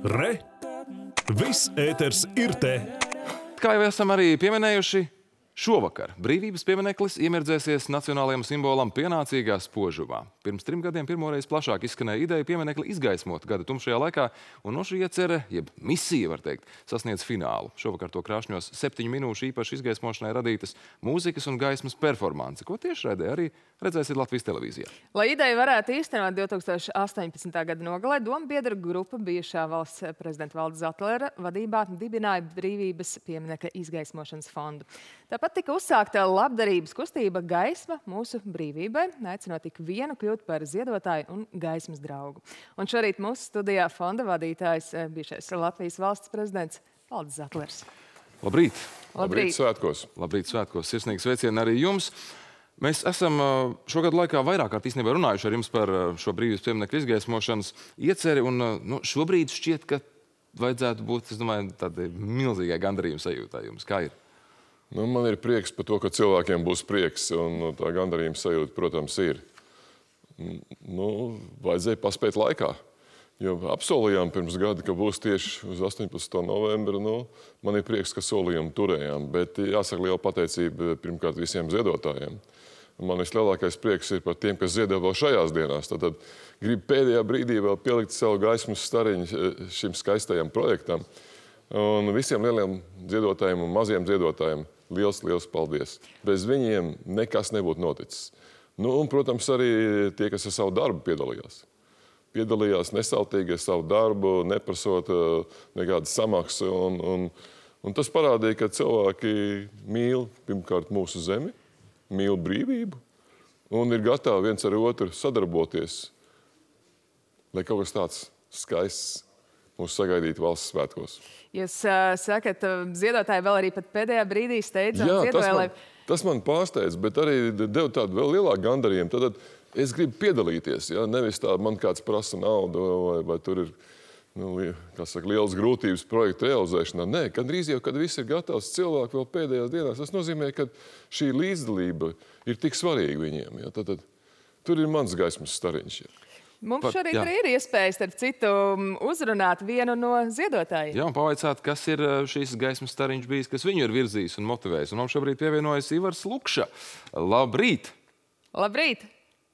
Re! Viss ēters ir te! Kā jau esam arī pieminējuši, šovakar brīvības piemineklis iemirdzēsies nacionālajam simbolam pienācīgā spožumā. Pirms 3 gadiem pirmoreiz plašāk izskanēja ideja pieminekli izgaismot gada tumšajā laikā, un no šī iecerē, jeb misija, var teikt, sasniedz finālu. Šovakar to krāšņos 7 minūšu īpaši izgaismošanai radītas mūzikas un gaismas performanci, ko tiešraidē arī redzēsiet Latvijas televīzijā. Lai ideju varētu īstenot 2018. gada nogalē, dombiedru grupa bijušā valsts prezidenta Valda Zatlera vadībā dibināja brīvības pieminekļa izgaismošanas fondu. Tāpat tika uzsākta labdarības kustība Gaisma mūsu brīvībai, aicinot ik vienu kļūt par ziedotāju un gaismas draugu. Un šorīt mūsu studijā fonda vadītājs bijušais Latvijas valsts prezidents Valds Zatlers. Labrīt! Labrīt svētkos! Labrīt svētkos! Sirsnīgi sveicieni arī jums! Mēs esam šogad laikā vairāk kārt īstenībā runājuši ar jums par šo brīvības pieminekļa izgaismošanas ieceri, un šobrīd šķiet, ka vajadzētu būt, es domāju, tādai milzīgai gandarījuma sajūtai jums. Kā ir? Man ir prieks par to, ka cilvēkiem būs prieks, un tā gandarījuma sajūta, protams, ir. Vajadzēja paspēt laikā, jo apsolījām pirms gada, ka būs tieši uz 18. novembra. Man ir prieks, ka solījumu turējām, bet jāsaka liela pateicība pirmkārt visiem ziedotājiem. Man vislielākais prieks ir par tiem, kas ziedo vēl šajās dienās. Tad gribu pēdējā brīdī vēl pielikt savu gaismas stariņu šim skaistajam projektam. Un visiem lieliem ziedotājiem un maziem ziedotājiem liels, liels paldies. Bez viņiem nekas nebūtu noticis. Un, protams, arī tie, kas ar savu darbu piedalījās. Piedalījās nesautīgi ar savu darbu, neprasot nekādas samaksas. Un tas parādīja, ka cilvēki mīl pirmkārt mūsu zemi, mīl brīvību un ir gatavi viens ar otru sadarboties, lai kaut kas tāds skaists mūs sagaidītu valsts svētkos. Jūs sakat, ziedotāji vēl arī pat pēdējā brīdī steidzām ziedotāju, tas man pārsteidz, bet arī deva tādu vēl lielāku gandarījumu. Tad es gribu piedalīties, nevis tā man kāds prasa naudu vai tur ir liels grūtības projekta realizēšanā. Nē, gandrīz jau, kad viss ir gatavs, cilvēki vēl pēdējās dienās. Tas nozīmē, ka šī līdzdalība ir tik svarīga viņiem. Tad tur ir mans gaismas stariņš. Mums šorīt arī ir iespēja, starp citu, uzrunāt vienu no ziedotājiem. Jā, un pavaicāt, kas ir šīs gaismas stariņš bijis, kas viņu ir virzījis un motivējis. Un mums šobrīd pievienojas Ivars Lukša. Labrīt! Labrīt!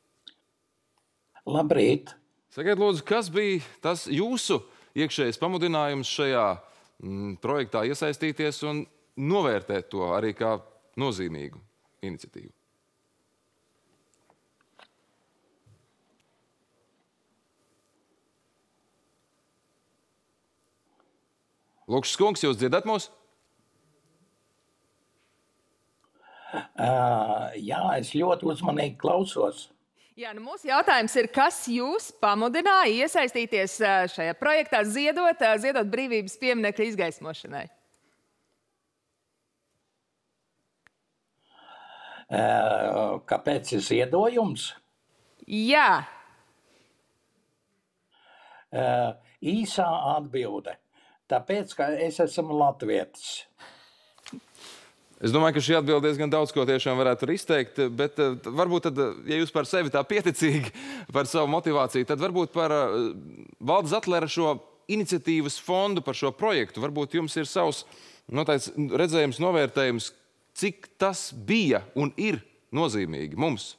Labrīt! Sakiet, lūdzu, kas bija tas jūsu iekšējais pamudinājums šajā projektā iesaistīties un novērtēt to arī kā nozīmīgu iniciatīvu? Lukšs kungs, jūs dzirdat mūs? Jā, es ļoti uzmanīgi klausos. Jā, mūsu jautājums ir, kas jūs pamudināja iesaistīties šajā projektā ziedot brīvības pieminekļa izgaismošanai? Kāpēc ir ziedojums? Jā. Īsā atbilde. Tāpēc, ka es esmu latvietis. Es domāju, ka šī atbilde diezgan daudz ko tiešām varētu izteikt, bet varbūt tad, ja jūs par sevi tā pieticīgi par savu motivāciju, tad varbūt par Valda Zatlera šo iniciatīvas fondu, par šo projektu, varbūt jums ir savs noteikts redzējums, novērtējums, cik tas bija un ir nozīmīgi mums.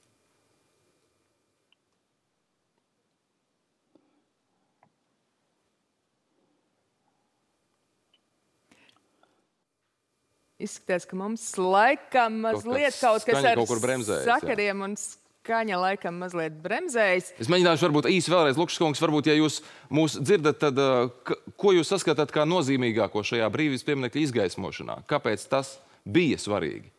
Izskatās, ka mums laikam mazliet kaut kas ar sakariem un skaņa laikam mazliet bremzējas. Es mēģināšu varbūt īsi vēlreiz, Lukšs kungs, varbūt, ja jūs mūs dzirdat, tad ko jūs saskatāt kā nozīmīgāko šajā brīvības pieminekļa izgaismošanā? Kāpēc tas bija svarīgi?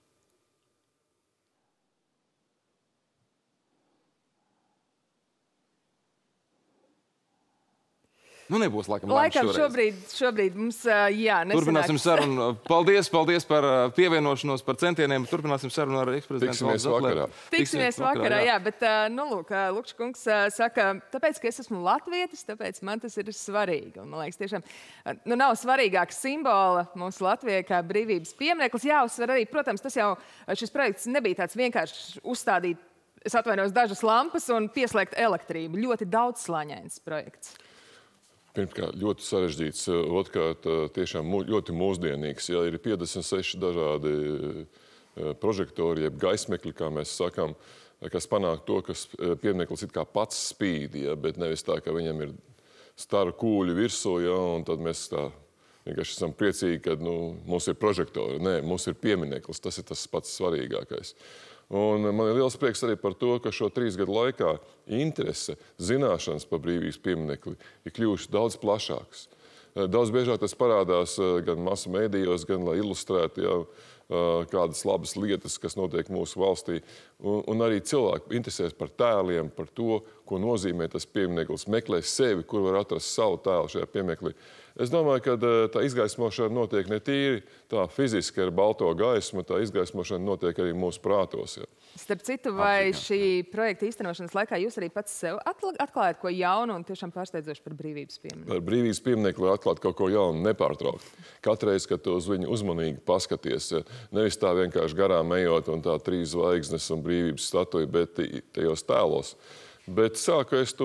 Nebūs laikam šobrīd mums, nesanāks. Turpināsim sarunu. Paldies par pievienošanos, par centieniem. Turpināsim sarunu ar eksprezidentu Valdu Zatleru. Tiksimies vakarā, jā. Bet, lūk, Lukšs kungs saka, tāpēc, ka es esmu latvietis, tāpēc man tas ir svarīgi. Un, man liekas, tiešām, nav svarīgāka simbola mūsu Latvijai kā brīvības piemineklis. Jāuzsver arī, protams, šis projekts nebija tāds vienkārši uzstādīt, es atvainojos, dažas lampas un pieslēgt elektrību. Ļoti daudzslāņains projekts. Pirmkārt, ļoti sarežģīts, otrkārt, tiešām ļoti mūsdienīgs. Ja, ir 56 dažādi prožektori, jeb gaismekļi, kā mēs sakām, kas panāk to, ka piemineklis it kā pats spīd, ja, bet nevis tā, ka viņam ir staru kūļi virsū, ja, un tad mēs tā vienkārši esam priecīgi, ka mums ir prožektori. Nē, mums ir piemineklis, tas ir tas pats svarīgākais. Un man ir liels prieks arī par to, ka šo 3 gadu laikā interese, zināšanas par brīvības pieminekli ir kļuvušas daudz plašākas. Daudz biežāk tas parādās gan masu mēdījos, gan lai ilustrētu kādas labas lietas, kas notiek mūsu valstī. Un arī cilvēki interesēs par tēliem, par to, ko nozīmē tas piemineklis, meklē sevi, kur var atrast savu tēlu šajā pieminekli. Es domāju, ka tā izgaismošana notiek ne tīri tā fiziski ar balto gaismu, tā izgaismošana notiek arī mūsu prātos. Ja. Starp citu, vai šī projekta īstenošanas laikā jūs arī pats sev atklājat ko jaunu un tiešām pārsteidzoši par brīvības pieminekli? Par brīvības pieminekli atklāt kaut ko jaunu, nepārtraukt. Katreiz, kad tu uz viņu uzmanīgi paskaties, ja, nevis tā vienkārši garām ejot un tā 3 zvaigznes un brīvības statuja, bet tajos tēlos. Bet sāku es to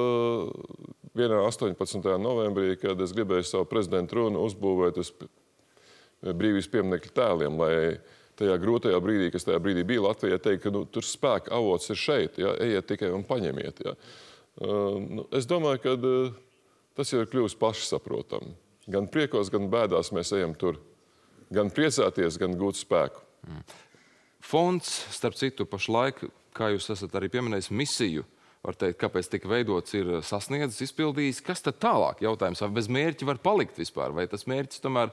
vienā 18. novembrī, kad es gribēju savu prezidentu runu uzbūvēt uz brīvības pieminekļa tēliem, lai tajā grūtajā brīdī, kas tajā brīdī bija Latvijā, teikt, ka tur spēka avots ir šeit, ja, ejiet tikai un paņemiet. Ja. Es domāju, ka tas jau ir kļuvis pašsaprotami. Gan priekos, gan bēdās mēs ejam tur. Gan priecāties, gan gūt spēku. Fonds, starp citu, pašlaik, kā jūs esat arī pieminējis, misiju, var teikt, kāpēc tika veidots, ir sasniedzis, izpildījis. Kas tad tālāk? Jautājums, vai bez mērķa var palikt vispār? Vai tas mērķis tomēr,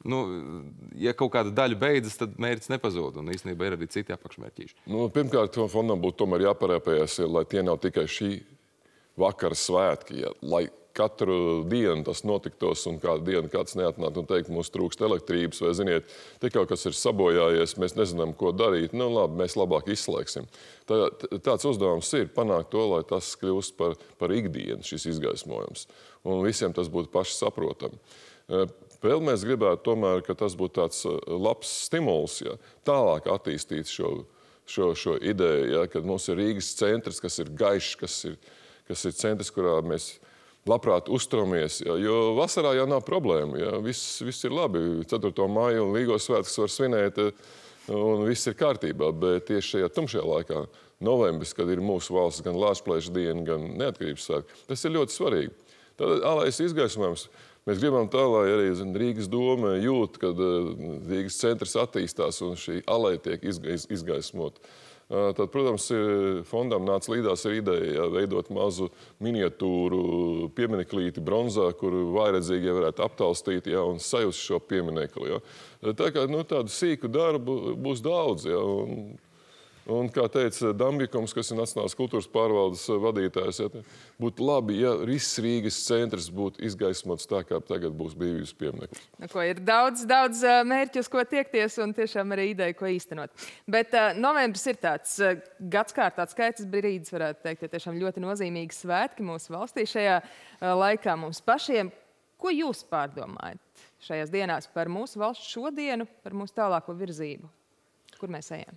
ja kaut kāda daļa beidzas, tad mērķis nepazūd, un īstenībā ir arī citi apakšmērķīši? Pirmkārt, fondam būtu tomēr jāparēpējas, lai tie nav tikai šī vakara svētki, ja, lai katru dienu tas notiktos un kādu dienu kāds neatnāk un teikt, mums trūkst elektrības vai, ziniet, te kaut kas ir sabojājies, mēs nezinām, ko darīt. Labi, mēs labāk izslēgsim. Tāds uzdevums ir panākt to, lai tas kļūst par ikdienu, šis izgaismojums. Un visiem tas būtu paši saprotami. Vēl mēs gribētu tomēr, ka tas būtu tāds labs stimuls, ja, tālāk attīstīt šo ideju, ja, kad mums ir Rīgas centrs, kas ir gaišs, kas ir centrs, kurā mēs labprāt uzturamies, ja, jo vasarā jau nav problēma. Ja, viss ir labi. 4. māju un Līgo svētkus var svinēt, un viss ir kārtībā. Bet tieši šajā tumšajā laikā, novembris, kad ir mūsu valsts gan Lāčplēša diena, gan neatkarības svētki, tas ir ļoti svarīgi. Tad alais izgaismojums. Mēs gribam tā, lai arī Rīgas doma jūt, kad Rīgas centrs attīstās un šī alai tiek izgaismot. Tad, protams, fondam nāca līdās ar ideja veidot mazu miniatūru piemineklīti bronzā, kuru vājredzīgie varētu aptaustīt, ja, un sajust šo pieminekli. Ja. Tā kā tādu sīku darbu būs daudz. Ja, un kā teica Dambikums, kas ir Nacionālās kultūras pārvaldes vadītājs, ja, būtu labi, ja viss Rīgas centrs būtu izgaismots tā, kā tagad būs brīvības piemineklis. Ir daudz mērķus, ko tiekties, un tiešām arī ideja, ko īstenot. Bet novembris ir tāds gadskārt skaits brīdis, varētu teikt, jo tiešām ļoti nozīmīgi svētki mūsu valstī šajā laikā mums pašiem. Ko jūs pārdomājat šajās dienās par mūsu valsts šodienu, par mūsu tālāko virzību? Kur mēs ejam?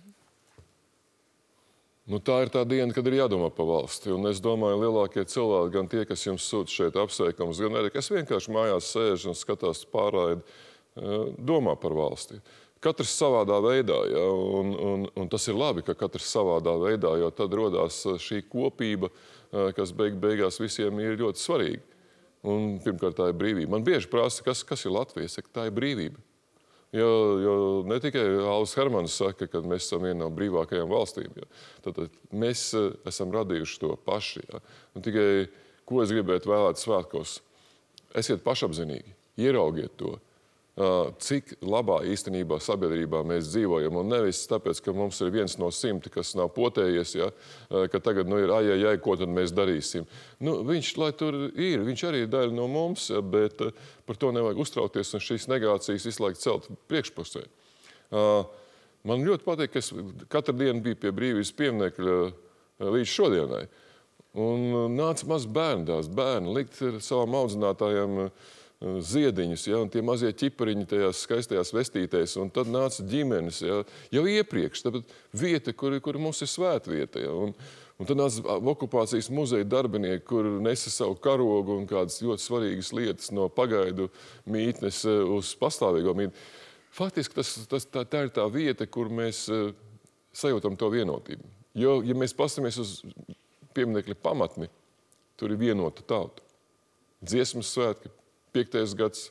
Tā ir tā diena, kad ir jādomā par valsti. Un es domāju, lielākie cilvēki, gan tie, kas jums sūta šeit apsveikums, gan arī, kas vienkārši mājās sēž un skatās pārraidi, domā par valsti. Katrs savādā veidā, ja, un tas ir labi, ka katrs savādā veidā, jo tad rodās šī kopība, kas beigās visiem ir ļoti svarīga. Un pirmkārt, tā ir brīvība. Man bieži prasa, kas ir Latvija? Es saku, tā ir brīvība. Jo ne tikai Alvis Hermanis saka, ka mēs esam viena no brīvākajām valstīm. Ja. Tad mēs esam radījuši to paši. Ja. Un tikai, ko es gribētu vēlēt svētkos? Esiet pašapzinīgi, ieraugiet to, cik labā īstenībā sabiedrībā mēs dzīvojam. Un nevis tāpēc, ka mums ir 1 no 100, kas nav potējies, ja, ka tagad ir ai, ko tad mēs darīsim. Viņš, lai tur ir, viņš arī ir daļa no mums, ja, bet par to nevajag uztraukties un šīs negācijas visu laiku celt priekšpusē. Man ļoti patīk, ka es katru dienu biju pie brīvības pieminekļa līdz šodienai. Un nāca maz bērni likt savām audzinātājiem ziediņus, ja, un tie mazie ķipariņi tajās skaistajās vestītēs, un tad nāca ģimenes, ja, jau iepriekš, tāpēc vieta, kur mums ir svētvieta, ja, un Un tad nāca okupācijas muzeja darbinieki, kur nesa savu karogu un kādas ļoti svarīgas lietas no pagaidu mītnes uz pastāvīgo mītni. Faktiski tā ir tā vieta, kur mēs sajūtam to vienotību. Jo, ja mēs pastamies uz pieminekļa pamatni, tur ir vienota tauta. Dziesmas svētki, 5. gads,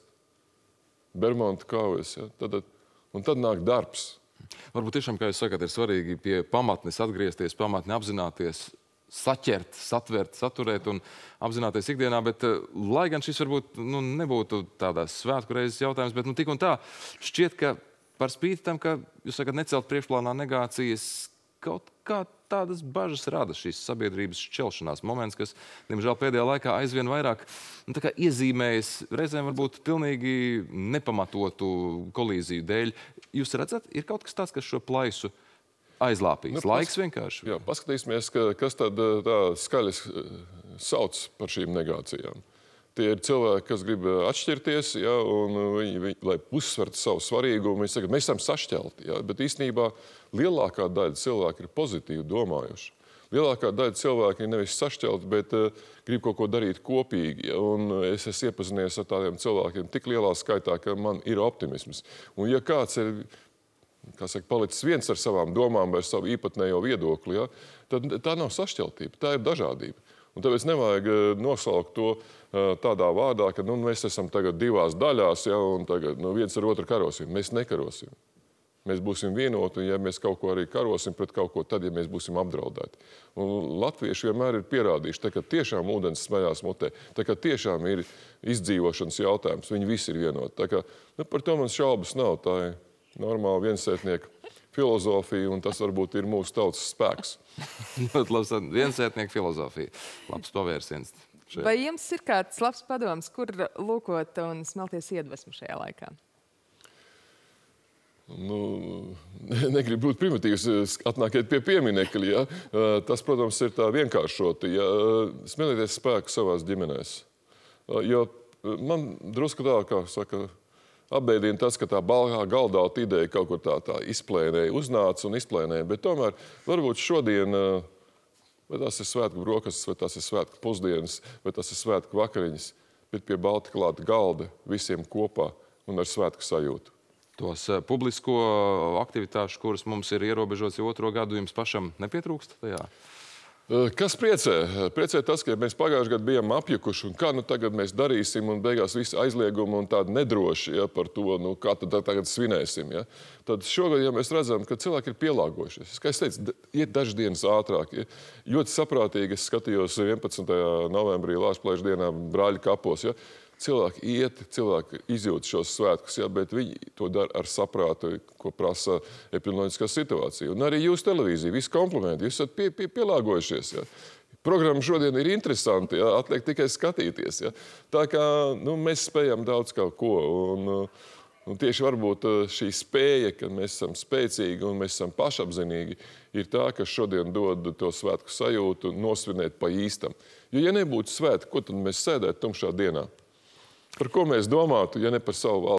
Bermonta kaujas, ja? Un tad nāk darbs. Varbūt tiešām, kā jūs sakat, ir svarīgi pie pamatnes atgriezties, pamatni apzināties, saķert, satvert, saturēt un apzināties ikdienā, bet lai gan šis varbūt nebūtu tādās svētku reizes jautājums, bet tik un tā šķiet, ka par spīti tam, ka jūs sakat necelt priekšplānā negācijas, kaut kā tādas bažas rada šīs sabiedrības šķelšanās moments, kas, diemžēl, pēdējā laikā aizvien vairāk iezīmējas, reizēm varbūt pilnīgi nepamatotu kolīziju dēļ. Jūs redzat, ir kaut kas tāds, kas šo plaisu aizlāpīs? Laiks vienkārši? Jā, paskatīsimies, kas tad tā skaļi sauc par šīm negācijām. Tie ir cilvēki, kas grib atšķirties, ja, un viņi, lai uzsvertu savu svarīgumu, viņi saka, mēs esam sašķelti. Ja, bet īstenībā lielākā daļa cilvēku ir pozitīvi domājuši. Lielākā daļa cilvēku ir nevis sašķelti, bet grib kaut ko darīt kopīgi. Ja, un es esmu iepazinies ar tādiem cilvēkiem tik lielā skaitā, ka man ir optimisms. Un ja kāds ir palicis viens ar savām domām vai savu īpatnējo viedokli, ja, tad tā nav sašķeltība, tā ir dažādība. Un tāpēc nevajag nosaukt to tādā vārdā, ka mēs esam tagad divās daļās, ja, un tagad viens ar otru karosim. Mēs nekarosim. Mēs būsim vienoti, un ja mēs kaut ko arī karosim pret kaut ko, tad, ja mēs būsim apdraudēti. Un latvieši vienmēr ir pierādījuši, tā kā tiešām ūdens smeļās mutē, tā kā tiešām ir izdzīvošanas jautājums, viņi visi ir vienoti. Tā kā, par to man šaubas nav, tā ir normāla viensētnieka filozofija, un tas varbūt ir mūsu tautas spēks. Viensētnieka filozofija. Labs pavērsiens. Vai jums ir kāds labs padoms, kur lūkot un smelties iedvesmu šajā laikā? Negribu būt primitīvs, atnākiet pie pieminekļa. Ja? Tas, protams, ir tā vienkāršoti. Ja? Smelieties spēku savās ģimenēs. Jo man drusku tā, kā saka, apbēdina tas, ka tā balgā galdauta ideja kaut kur tā izplēnēja, uznāca un izplēnēja. Bet tomēr varbūt šodien, vai tās ir svētku brokastis, vai tās ir svētku pusdienas, vai tas ir svētku vakariņas, bet pie balta klāta galda visiem kopā un ar svētku sajūtu. Tos publisko aktivitāšu, kuras mums ir ierobežots jau 2. gadu, jums pašam nepietrūkst tajā? Kas priecē? Priecē tas, ka mēs pagājušajā gadā bijām apjukuši, un kā tagad mēs darīsim, un beigās visi aizliegumi un tādi nedroši, ja, par to, kā tad tagad svinēsim. Ja. Tad šogad, ja mēs redzam, ka cilvēki ir pielāgojušies. Kā es teicu, iet dažas dienas ātrāk. Ja. Ļoti saprātīgi es skatījos 11. novembrī Lāčplēša dienā Brāļu kapos. Ja. Cilvēki iet, cilvēki izjūt šos svētkus, ja, bet viņi to dara ar saprātu, ko prasa epidemioloģiskā situācija. Un arī jūs televīzija, visi komplimenti, jūs esat pielāgojušies. Ja. Programma šodien ir interesanti, ja, atliek tikai skatīties. Ja. Tā kā mēs spējam daudz kaut ko. Un tieši varbūt šī spēja, ka mēs esam spēcīgi un mēs esam pašapzinīgi, ir tā, kas šodien dod to svētku sajūtu nosvinēt pa īstam. Jo, ja nebūtu svētki, ko tad mēs sēdētu tumšā dienā? Par ko mēs domātu, ja ne par savu valsts?